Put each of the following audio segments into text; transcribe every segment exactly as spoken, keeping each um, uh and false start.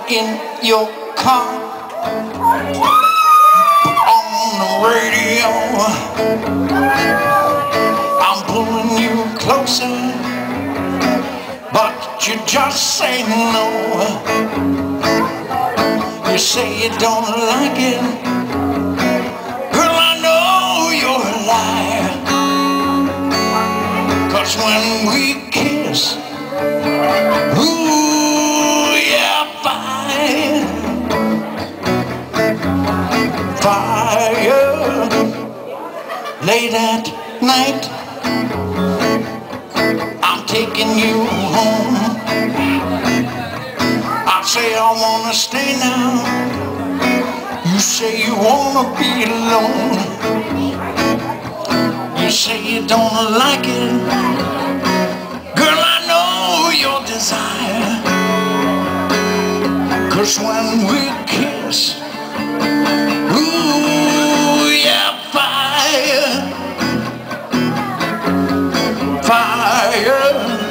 in your car, on the radio, I'm pulling you closer, but you just say no. You say you don't like it, girl, I know you're a liar. 'Cause when we kiss, ooh, yeah, fire, fire. Late at night, I'm taking you home. I say I wanna stay now, you say you wanna be alone. You say you don't like it, girl, I know your desire. 'Cause when we kiss, ooh, yeah, fire, fire.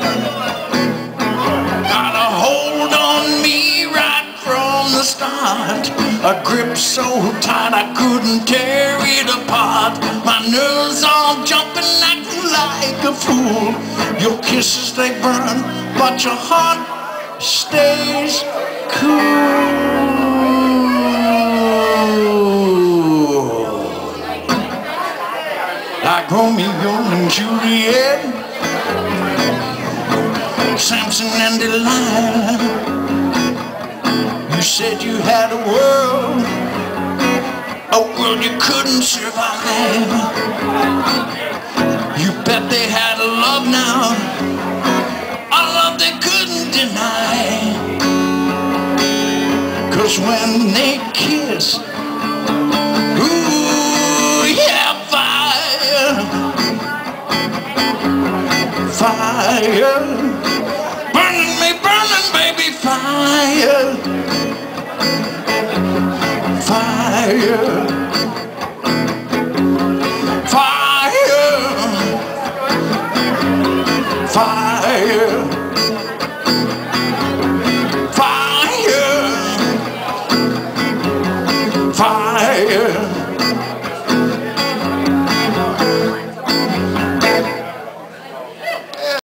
Got a hold on me right from the start, a grip so tight I couldn't tear it apart. My nerves all jumping, acting like a fool. Your kisses, they burn, but your heart stays cool. Like Romeo and Juliet, Samson and Delilah. You said you had a world, a world you couldn't survive. You bet they had a love now, a love they couldn't deny. 'Cause when they kiss, ooh, yeah, fire, fire. Burning me, burning, baby, fire, fire.